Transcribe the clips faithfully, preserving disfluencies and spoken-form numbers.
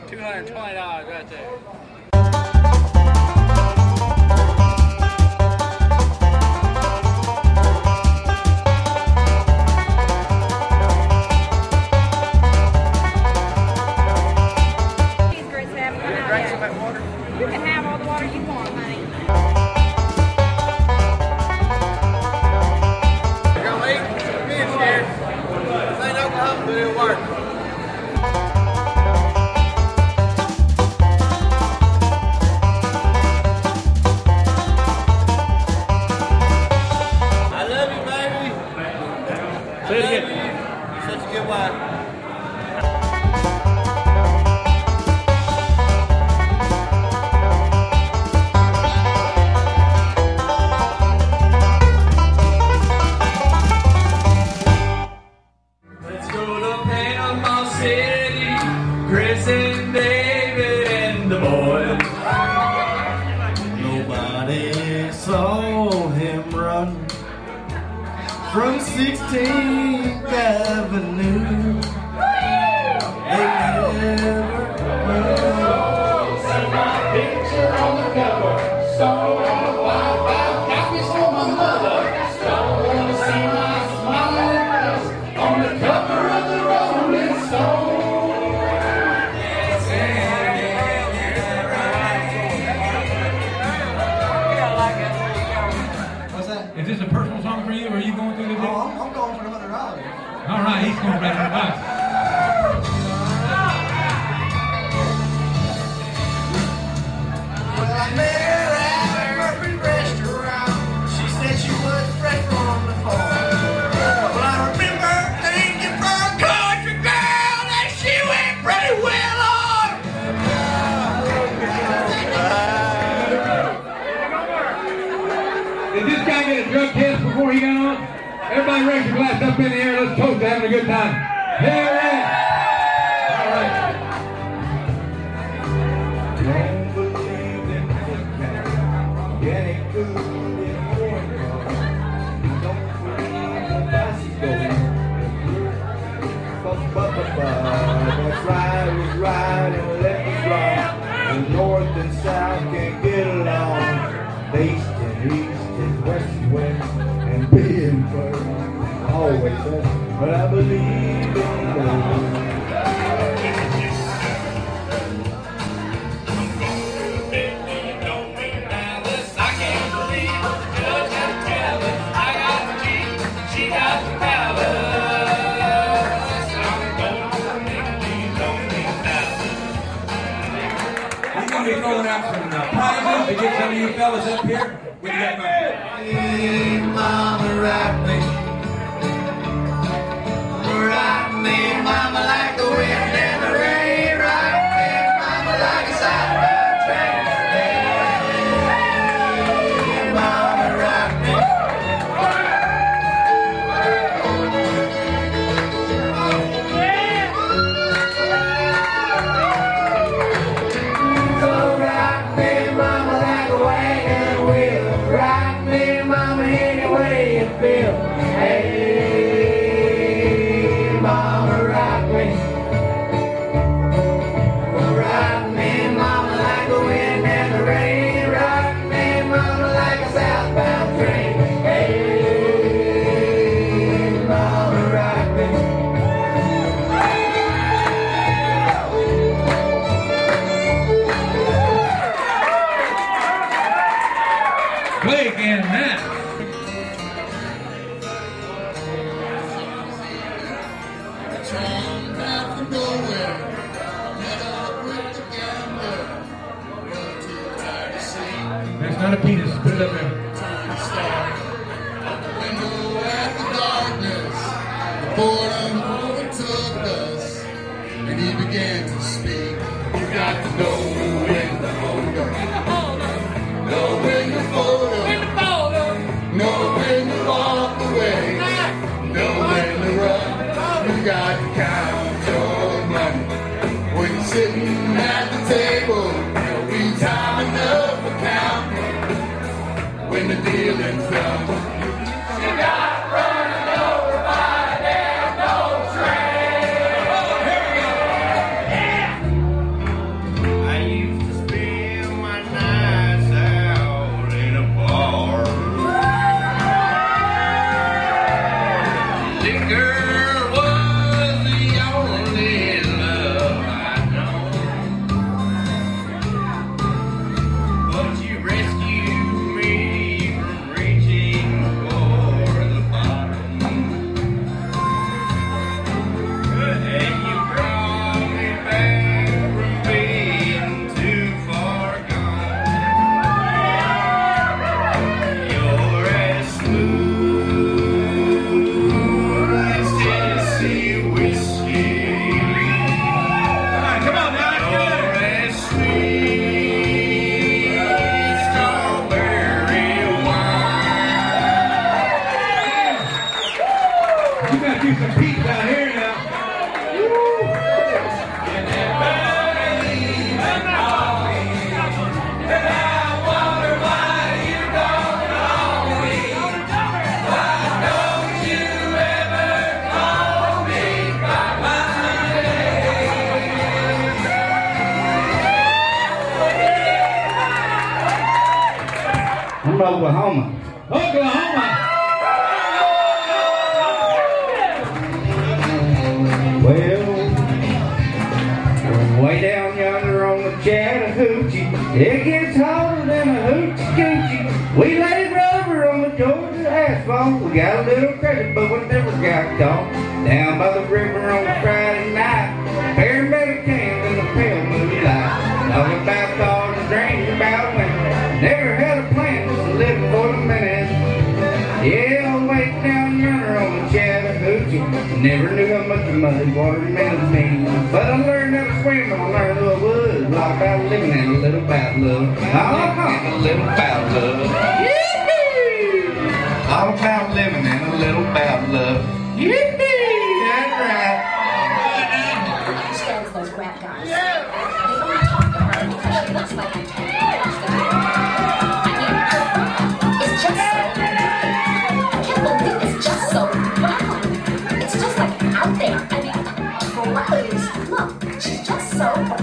two hundred twenty dollars right there. You can have all the water you want, honey. You're gonna eat? Fish here. This ain't Oklahoma, but it'll work. I love you, baby. Say it again. You're such a good wife. Chris and David and the boys. Nobody saw him run from sixteenth Avenue. They never heard. See my picture on the cover. Don't wanna buy five copies for my mother. Don't wanna see my smiling face on the cover of the Rolling Stone. Is this a personal song for you, or are you going through the day? Oh, I'm, I'm going for the hundred dollars. All right, he's going for the hundred bucks. Well, I met her at a Murphy restaurant. She said she was fresh from the farm. Well, I remember thinking for a country girl that she went pretty well on. Did this guy get a drug test before he got on? Everybody raise your glass up in the air. Let's toast to having a good time. Here it is. All right. Don't believe in getting good in foreign cars. Don't believe the bicycle. That's right, it was right, and left was wrong. The north and south can't get along. The east and east and west and west, and being first, always first. But I believe in love. I can't believe what the judge had to tell us. I got the key, she got the power. I'm going to make these lonely now. We're going to be throwing out some uh, prizes to get some of you fellas up here. With that Hey, mama, rock me. Rock me, mama, like the wind and the rain. Rock me, mama, like a southbound train. Hey, mama, rock me. So rock me, mama, like a wagon wheel. Rock me, mama, any way you feel. Hey, mama, rock me. Rock me, mama, like the wind and the rain. Rock me, mama, like a southbound train. Hey, mama, rock me. Blake and Matt. That's not a penis. Put it up there. Boredom overtook us, and he began to speak. You got to know when to hold up, know when to fold up, know when to walk away, know when to run. You got to count your money when you're sitting at the table. There'll be time enough for counting when the dealing's done. You got running over by a damn old train. from Oklahoma. Oklahoma. Well, way down yonder on the Chattahoochee, it gets hotter than a hoochie coochie. We laid rubber on the Georgia asphalt. We got a little credit, but we never got caught. Down by the river on a Friday night, paramedic cans in the pale moonlight. Talking about cars and dreams about women. Never had a plan, just living for the minute. Yeah, I wait down yonder on the Chattahoochee. Never knew how much a muddy water meant mean. But I learned how to swim and I learned who I was. All about living and a little about love. All about a little about love. Yee-hoo! All about living and a little about love. Yee-hoo! That's right. Understands those rap guys. They only talk to her because she looks like a cat. It's just so. I can't believe it's just so brown. It's just like out there. I mean, gross. Look, she's just so black.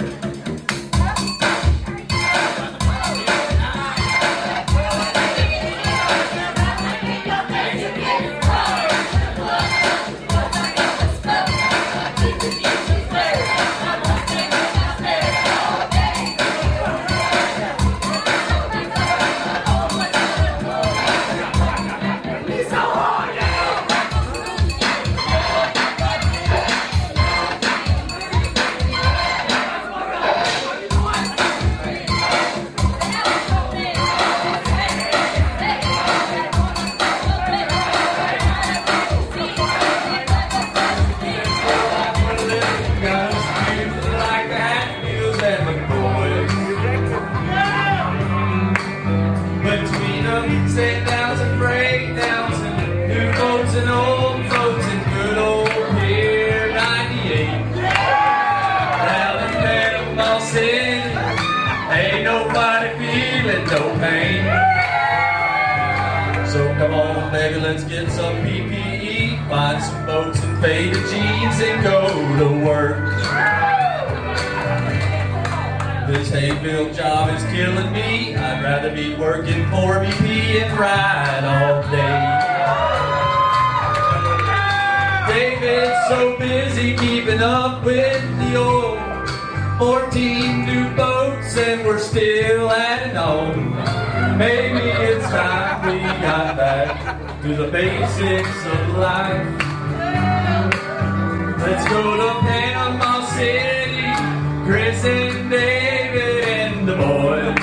Let's get some P P E, find some boats and faded jeans and go to work. This Hayfield job is killing me. I'd rather be working for B P and ride all day. David's so busy keeping up with the old fourteen new boats and we're still adding on. Maybe it's time we got back to the basics of life. Let's go to Panama City, Chris and David and the boys.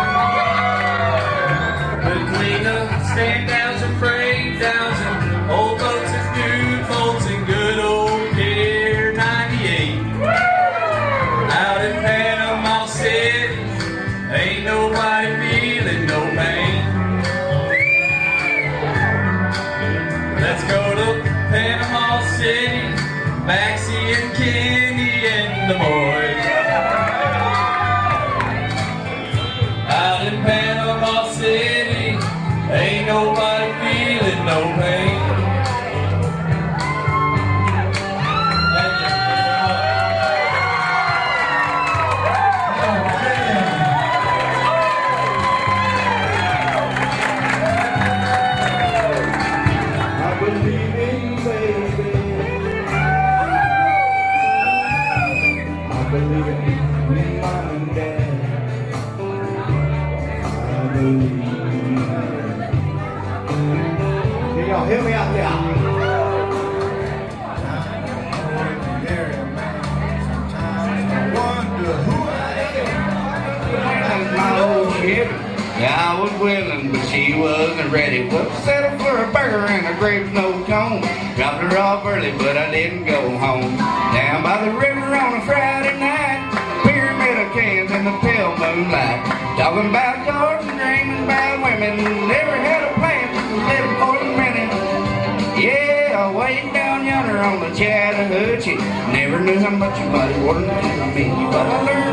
Between the stand downs and frame downs and old boats and new boats and good old Pier ninety-eight. Out in Panama City, ain't nobody feeling no pain. Let's go to Panama City, Maxie and Kenny and the boys. Out in Panama City, ain't nobody feeling no pain. Help me out there. My old ship, yeah, I was willing, but she wasn't ready. Well, settled for a burger and a grape no cone. Dropped her off early, but I didn't go home. Down by the river on a Friday night, pyramid of cans in the pale moonlight. Talking about cars and dreaming about women. Never had a plan, just living for the minute. Yeah, way down yonder on the Chattahoochee. Never knew how much your body water meant to me, but I learned